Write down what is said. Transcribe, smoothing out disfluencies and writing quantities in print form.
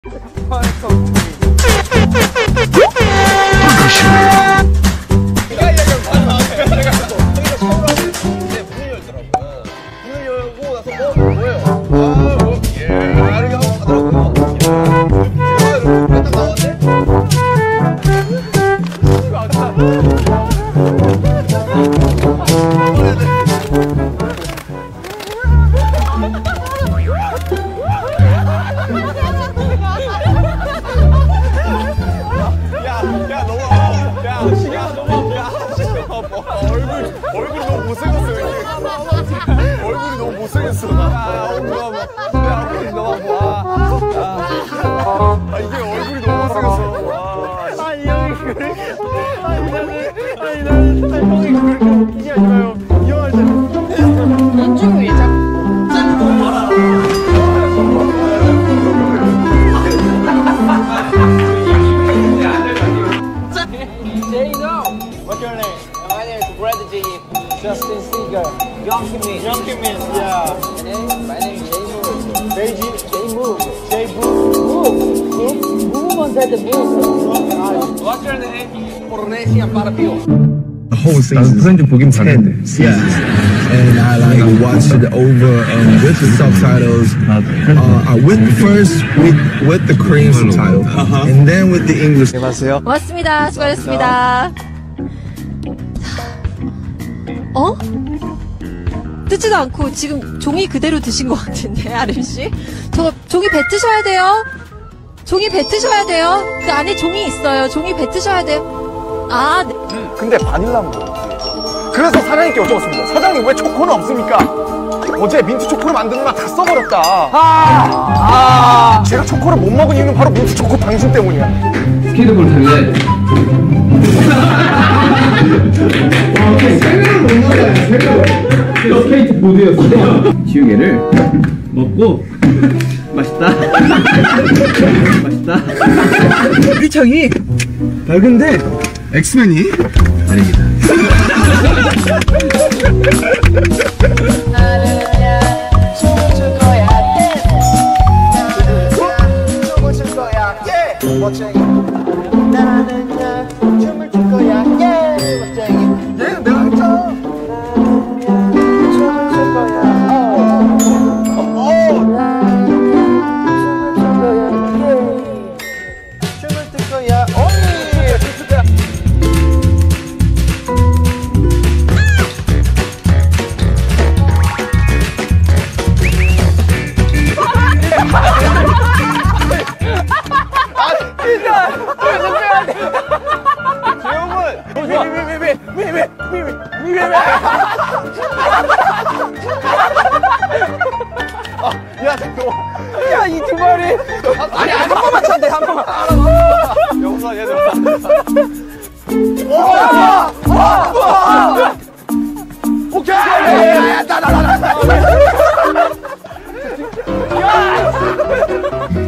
난 프렌즈 보긴 봤는데. Yeah. And I like watched it over and with the subtitles. With first with the Korean subtitle, and then with the English. 안녕하세요. 고맙습니다. 수고하셨습니다. 어? 뜯지도 않고 지금 종이 그대로 드신 것 같은데, 아름씨? 저거 종이 뱉으셔야 돼요. 종이 뱉으셔야 돼요. 그 안에 종이 있어요. 종이 뱉으셔야 돼요. 아, 네. 근데 바닐라는 뭐지? 그래서 사장님께 여쭤봤습니다. 사장님 왜 초코는 없습니까? 어제 민트 초코를 만드느라 다 써버렸다. 제가 초코를 못 먹은 이유는 바로 민트 초코 당신 때문이야. 스케이트볼 탈래? 생각을 못 먹어요. 스케이트보드였어. 지우개를 먹고 맛있다. 맛있다. 유리창이 밝은데 엑스맨이 아닙니다. 나는야 춤을 출 거야. 멋쟁이. 얘는 내가 했잖아. 춤을 출 거야. 춤을 출 거야. 언니 춤을 출 거야. 야, 잠깐만. 야, 이 두 마리. 아니, 한 번만 쳤네, 한 번만. 영상 얘들. 와! 오케이! 야!